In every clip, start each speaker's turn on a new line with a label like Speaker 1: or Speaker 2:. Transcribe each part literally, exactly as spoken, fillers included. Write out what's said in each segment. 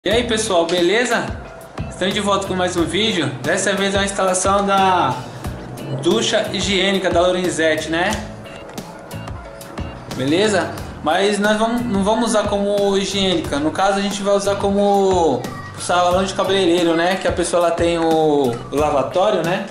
Speaker 1: E aí pessoal, beleza? Estamos de volta com mais um vídeo. Dessa vez é a instalação da ducha higiênica da Lorenzetti, né? Beleza? Mas nós vamos, não vamos usar como higiênica. No caso a gente vai usar como salão de cabeleireiro, né? Que a pessoa lá tem o, o lavatório, né?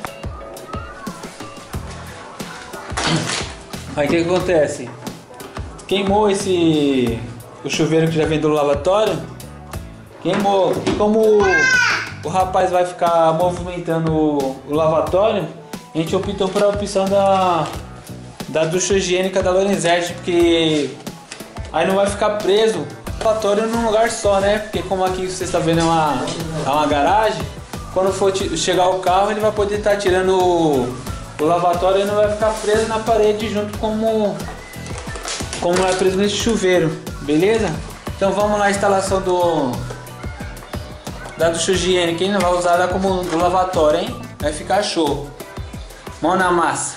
Speaker 1: Aí o que, que acontece? Queimou esse o chuveiro que já vem do lavatório. Queimou. E como o, o rapaz vai ficar movimentando o, o lavatório, a gente optou por a opção da, da ducha higiênica da Lorenzetti, porque aí não vai ficar preso o lavatório num lugar só, né? Porque como aqui você está vendo é uma, é uma garagem, quando for chegar o carro ele vai poder estar tá tirando o, o lavatório e não vai ficar preso na parede junto como, como é preso nesse chuveiro, beleza? Então vamos lá, a instalação do da ducha higiênica, hein? Não vai usar ela como do lavatório, hein? Vai ficar show. Mão na massa.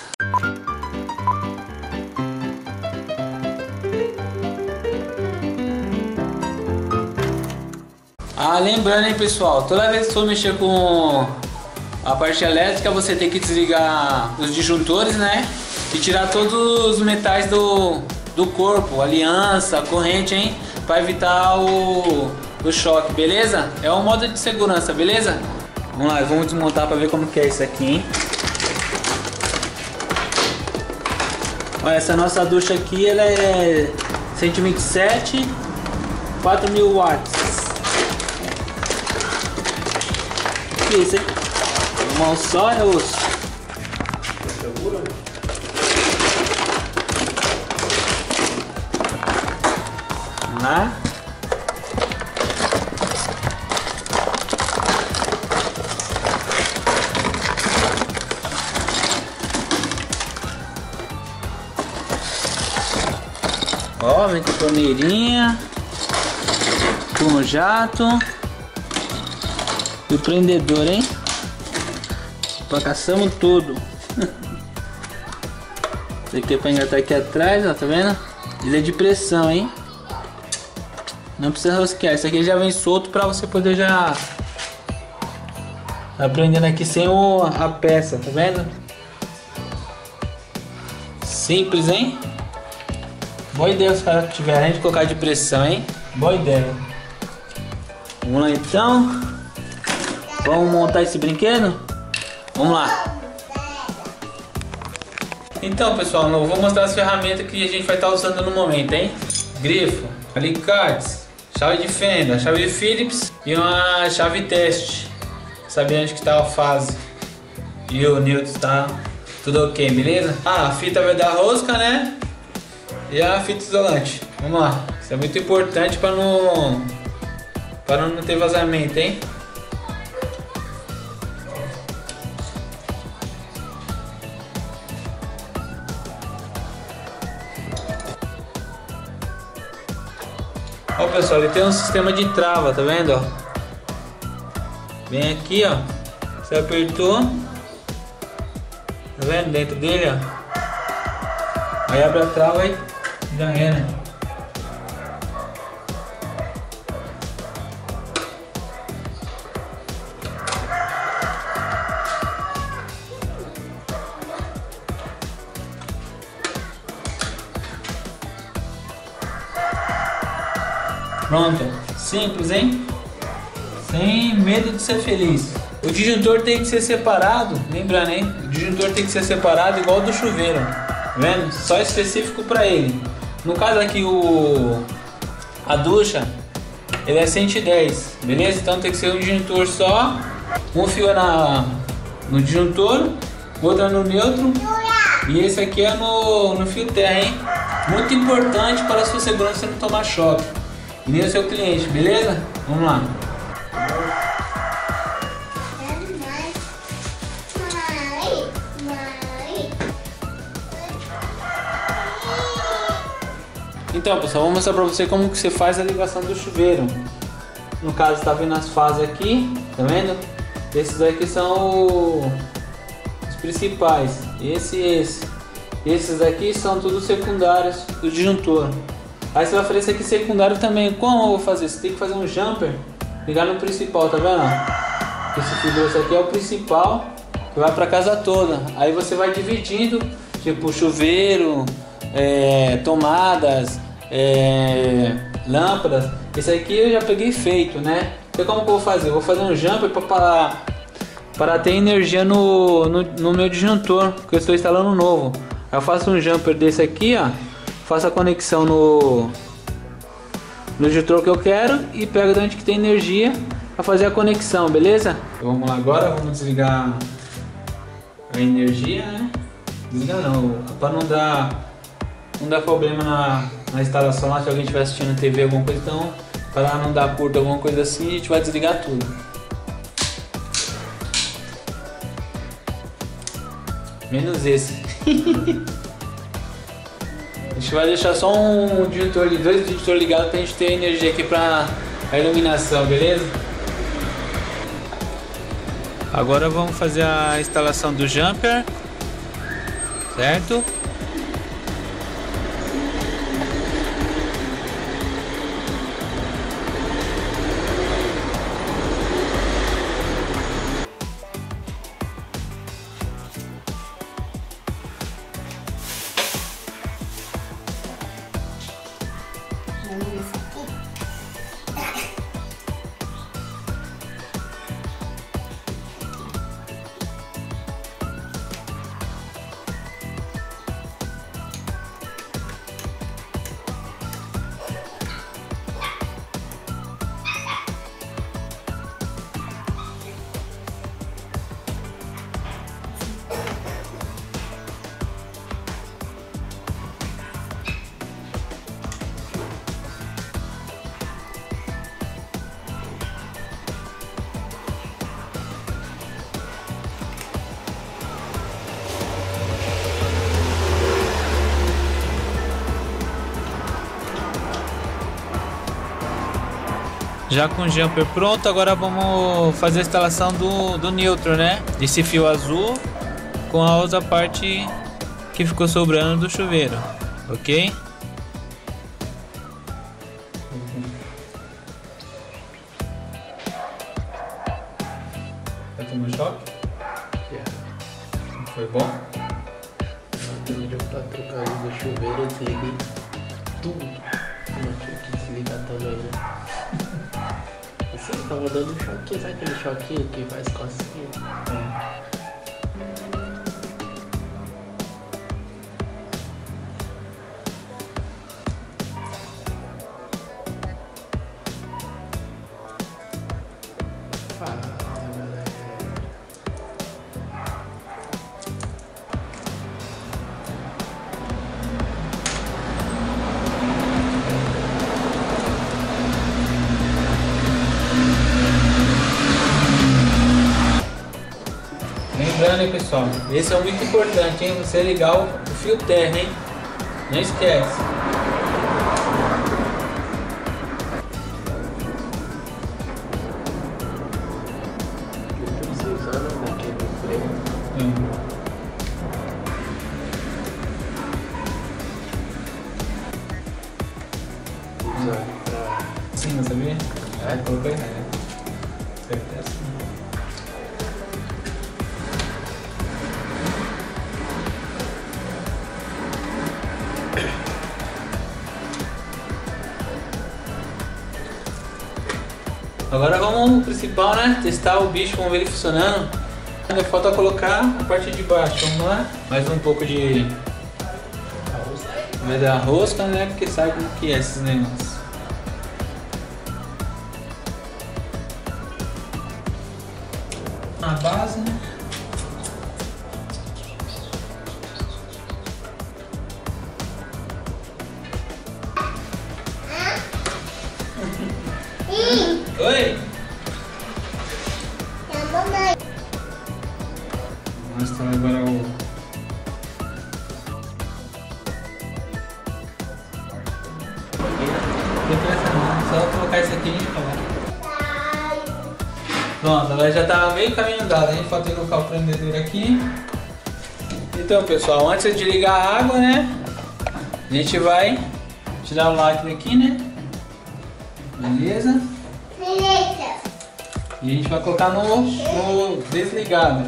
Speaker 1: Ah, lembrando, hein, pessoal, toda vez que for mexer com a parte elétrica, você tem que desligar os disjuntores, né? E tirar todos os metais do, do corpo, aliança, corrente, hein? Para evitar o o choque, beleza? É um modo de segurança, beleza? Vamos lá, vamos desmontar para ver como que é isso aqui, hein? Olha, essa nossa ducha aqui, ela é cento e vinte e sete, quatro mil watts. Que isso, hein? Uma mão só é osso. Vamos lá. Ó, vem com a torneirinha, com o jato e o prendedor, hein? Pacaçamos tudo. Isso aqui é pra engatar aqui atrás, ó, tá vendo? Ele é de pressão, hein? Não precisa rosquear, isso aqui já vem solto pra você poder já tá prendendo aqui sem o, a peça, tá vendo? Simples, hein? Boa ideia os caras tiverem de colocar de pressão, hein? Boa ideia. Vamos lá então. Vamos montar esse brinquedo? Vamos lá. Então, pessoal, eu vou mostrar as ferramentas que a gente vai estar usando no momento, hein? Grifo, alicates, chave de fenda, chave Phillips e uma chave teste. Saber onde que está a fase e o Newton está tudo ok, beleza? Ah, a fita vai dar rosca, né? E a fita isolante. Vamos lá. Isso é muito importante para não para não ter vazamento, hein? Ó, pessoal, ele tem um sistema de trava, tá vendo? Ó? Vem aqui, ó. Você apertou. Tá vendo dentro dele, ó? Aí abre a trava e já é, né? Pronto, simples, hein? Sem medo de ser feliz. O disjuntor tem que ser separado, lembrando, hein? O disjuntor tem que ser separado igual do chuveiro, tá vendo? Só específico para ele. No caso aqui o a ducha, ele é cento e dez, beleza? Então tem que ser um disjuntor só, um fio na no disjuntor, outro no neutro e esse aqui é no, no fio terra, hein? Muito importante para a sua segurança não tomar choque e nem o seu cliente, beleza? Vamos lá. Então, pessoal, vou mostrar pra você como que você faz a ligação do chuveiro. No caso, tá vendo as fases aqui, tá vendo? Esses aqui são o... os principais, esse e esse. Esses aqui são todos secundários do disjuntor. Aí você vai fazer isso aqui secundário também. Como eu vou fazer? Você tem que fazer um jumper ligar no principal, tá vendo? Esse fio grosso aqui é o principal, que vai pra casa toda. Aí você vai dividindo, tipo chuveiro, é, tomadas, é, lâmpadas. Esse aqui eu já peguei feito, né? Então como que eu vou fazer? Eu vou fazer um jumper para parar, para ter energia no, no, no meu disjuntor, que eu estou instalando um novo. Aí eu faço um jumper desse aqui, ó, faço a conexão no no disjuntor que eu quero e pego de onde que tem energia para fazer a conexão, beleza? Então vamos lá agora, vamos desligar a energia, né? Desligar não, para não dar não dar problema na, na instalação lá, se alguém estiver assistindo T V alguma coisa, então para não dar curto alguma coisa assim, a gente vai desligar tudo. Menos esse. A gente vai deixar só um disjuntor, dois disjuntores ligados para a gente ter energia aqui para a iluminação, beleza? Agora vamos fazer a instalação do jumper, certo? Já com o jumper pronto, agora vamos fazer a instalação do, do neutro, né? Esse fio azul com a outra parte que ficou sobrando do chuveiro, ok? Vai tomar choque? Yeah. Foi bom?
Speaker 2: Eu pra trocar o chuveiro, eu desliguei tudo. Não tinha que desligar também, né? Você tava dando um choquinho, sabe aquele choquinho que faz cocinha? É.
Speaker 1: Lembrando aí, pessoal, esse é muito importante, hein? Você ligar o, o fio terra, hein? Não esquece.
Speaker 2: Eu tô precisando daquele freio.
Speaker 1: Hum.
Speaker 2: Usando pra...
Speaker 1: Sim, não sabia?
Speaker 2: É?
Speaker 1: Colocou aí, né? Certeza. Agora vamos no principal, né? Testar o bicho, vamos ver ele funcionando. Ainda falta colocar a parte de baixo, vamos lá? Mais um pouco de... Vai dar rosca, né? Porque sabe como que é esses negócios. A base, né? Oi! Vamos mostrar agora o... Só colocar isso aqui e falar. Pronto, agora já tá meio caminho andado. A gente pode colocar o prendedor aqui. Então, pessoal, antes de ligar a água, né? A gente vai tirar o lacre aqui, né? Beleza?
Speaker 3: Beleza.
Speaker 1: E a gente vai colocar no, no desligado.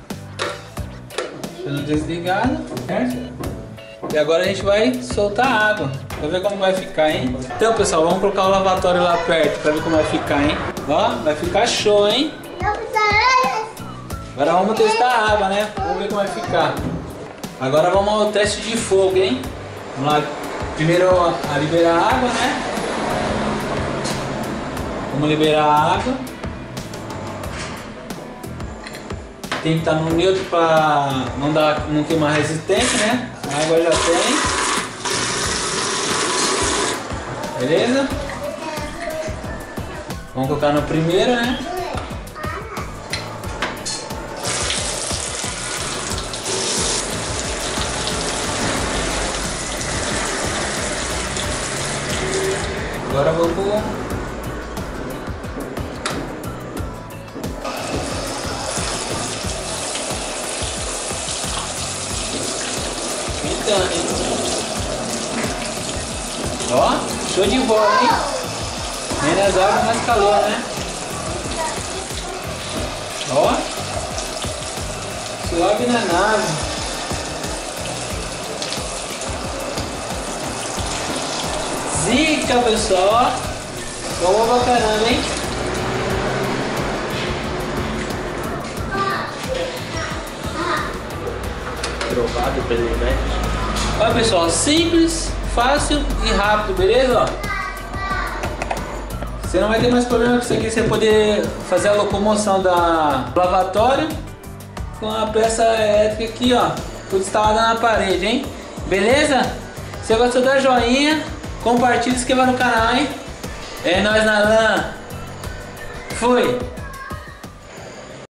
Speaker 1: No desligado, certo? E agora a gente vai soltar a água. Pra ver como vai ficar, hein? Então, pessoal, vamos colocar o lavatório lá perto pra ver como vai ficar, hein? Ó, vai ficar show, hein? Agora vamos testar a água, né? Vamos ver como vai ficar. Agora vamos ao teste de fogo, hein? Vamos lá. Primeiro a liberar a água, né? Vamos liberar a água. Tem que estar no neutro para não dar, não queimar resistente, né? A água já tem. Beleza? Vamos colocar no primeiro, né? Agora vou pro... Pintando, hein? Ó, show de bola, hein? Menos água, mais calor, né? Ó, suave na nave. Zica, pessoal, ó. Boa pra caramba, hein?
Speaker 2: Trovado pela internet.
Speaker 1: Olha, pessoal, simples, fácil e rápido, beleza? Ó, você não vai ter mais problema com isso aqui, você poder fazer a locomoção da do lavatório com a peça elétrica aqui, ó, tudo instalada na parede, hein? Beleza? Se você gostou, dá joinha, compartilha, se inscreva no canal, hein? É nóis na lã. Fui!